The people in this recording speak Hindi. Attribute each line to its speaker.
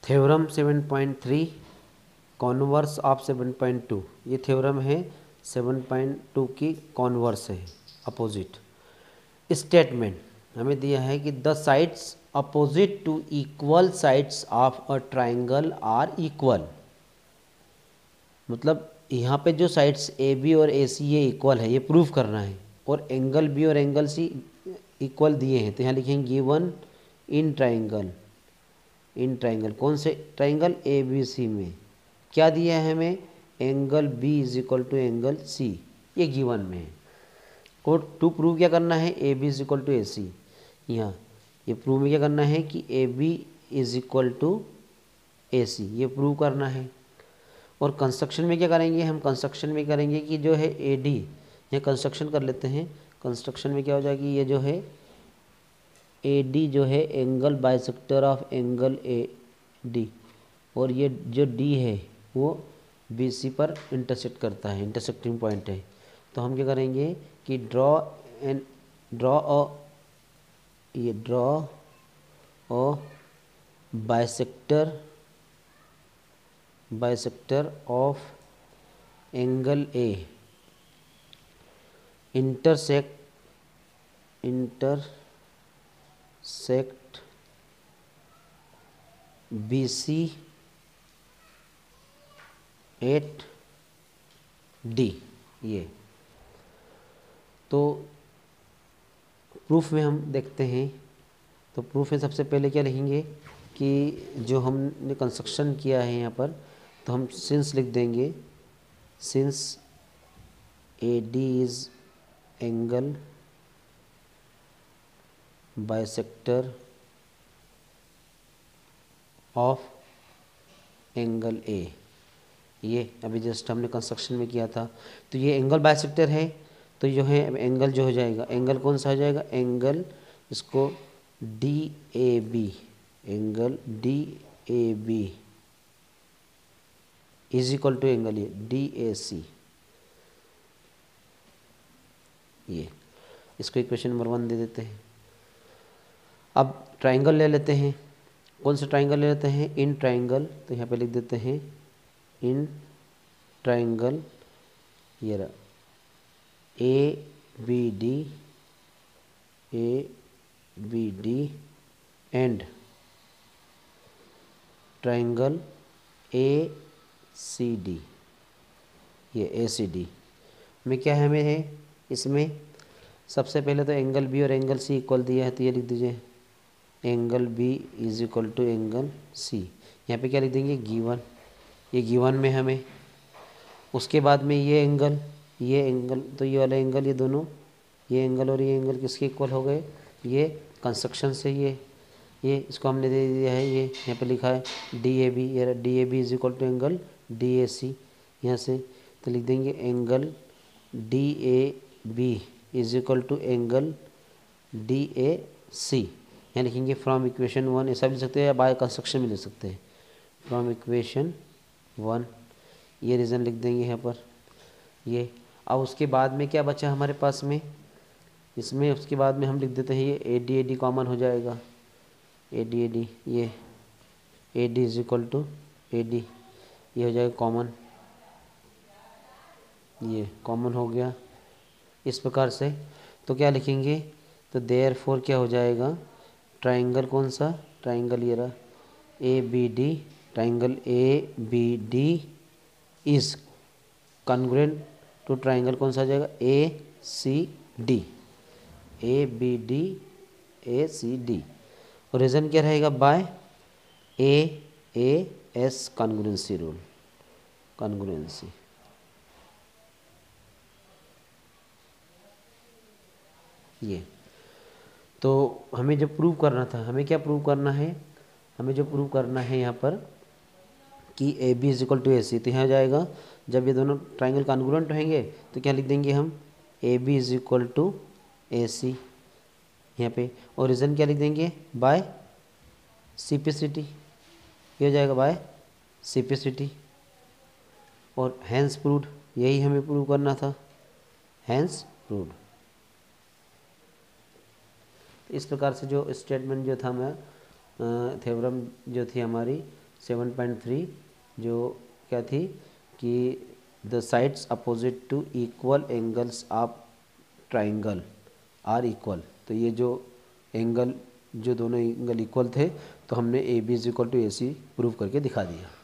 Speaker 1: Theorem 7.3 converse of 7.2। ये थ्योरम है 7.2 की कॉन्वर्स है, अपोजिट। स्टेटमेंट हमें दिया है कि the sides opposite to equal sides of a triangle are equal. मतलब यहाँ पे जो साइड्स ए बी और ए सी ये इक्वल है, ये प्रूव करना है, और एंगल बी और एंगल सी इक्वल दिए हैं। तो यहाँ लिखेंगे given in triangle. In triangle कौन से ट्राइंगल? ए बी सी में क्या दिया है हमें? Angle B is equal to angle C, ये गिवन में है। को टू प्रूव क्या करना है? A B is equal to A C. यहाँ ये प्रूव में क्या करना है कि A B is equal to A C, ये प्रूव करना है। और कंस्ट्रक्शन में क्या करेंगे हम? कंस्ट्रक्शन में करेंगे कि जो है ए डी, यहाँ कंस्ट्रक्शन कर लेते हैं। कंस्ट्रक्शन में क्या हो जाएगी? ये जो है ए डी जो है angle bisector of angle A D, और ये जो डी है वो बी सी पर इंटरसेक्ट करता है, इंटरसेक्टिंग पॉइंट है। तो हम क्या करेंगे कि draw a bisector of angle A intersect B C at D. ये तो प्रूफ में हम देखते हैं। तो प्रूफ में सबसे पहले क्या लिखेंगे कि जो हमने कंस्ट्रक्शन किया है यहाँ पर, तो हम सिंस लिख देंगे। Since A D is angle bisector of angle A, ये अभी जस्ट हमने कंस्ट्रक्शन में किया था। तो ये एंगल बाइसेक्टर है, तो जो है एंगल जो हो जाएगा, एंगल कौन सा हो जाएगा? एंगल इसको D A B, angle D A B is equal to angle ये डी ए सी। ये इसको इक्वेशन नंबर 1 दे देते हैं। अब ट्राइंगल ले लेते हैं। कौन सा ट्राइंगल ले लेते हैं? In triangle. तो यहाँ पे लिख देते हैं इन ट्राइंगल, ये रहा A B D and triangle A C D. ये ए सी डी में क्या है? हमें है इसमें सबसे पहले तो एंगल बी और एंगल सी इक्वल दिया है, तो ये लिख दीजिए angle B is equal to angle C. यहाँ पे क्या लिख देंगे? गिवन। ये गिवन में हमें, उसके बाद में ये एंगल, तो ये वाला एंगल, ये दोनों, ये एंगल और ये एंगल किसके इक्वल हो गए? ये कंस्ट्रक्शन से ये इसको हमने दे दिया है। ये यहाँ पे लिखा है डी ए बी, ये D A B is equal to angle D A C. यहाँ से तो लिख देंगे angle D A B is equal to angle D A C. यहाँ लिखेंगे फ्रॉम इक्वेशन 1, ऐसा भी लिख सकते हैं या बाय कंस्ट्रक्शन में लिख सकते हैं। फ्रॉम इक्वेशन 1 ये रीज़न लिख देंगे यहाँ पर। ये अब उसके बाद में क्या बचा हमारे पास में इसमें? उसके बाद में हम लिख देते हैं ये ए डी कॉमन हो जाएगा। ए डी ये A D is equal to A D, ये हो जाएगा कॉमन। ये कॉमन हो गया इस प्रकार से। तो क्या लिखेंगे? तो देयरफॉर क्या हो जाएगा? ट्राइंगल कौन सा? ट्राइंगल ये रहा A B D. Triangle A B D is congruent to triangle कौन सा आ जाएगा? A C D. A B D A C D. और रीज़न क्या रहेगा? By A S congruency rule, congruency. ये तो हमें जो प्रूव करना था, हमें क्या प्रूव करना है? हमें जो प्रूव करना है यहाँ पर कि A B is equal to A C. तो यहाँ जाएगा जब ये दोनों ट्राइंगल कॉन्ग्रुएंट होंगे तो क्या लिख देंगे हम? A B is equal to A C यहाँ पे। और रीज़न क्या लिख देंगे? बाय सिम्प्लिसिटी, ये हो जाएगा बाय सिम्प्लिसिटी। और हैंस प्रूव्ड, यही हमें प्रूव करना था, हैंस प्रूव्ड। इस प्रकार से जो स्टेटमेंट जो था मैं थ्योरम जो थी हमारी 7.3 जो क्या थी कि the sides opposite to equal angles of triangle are equal. तो ये जो एंगल, जो दोनों एंगल इक्वल थे, तो हमने A B is equal to A C prove करके दिखा दिया।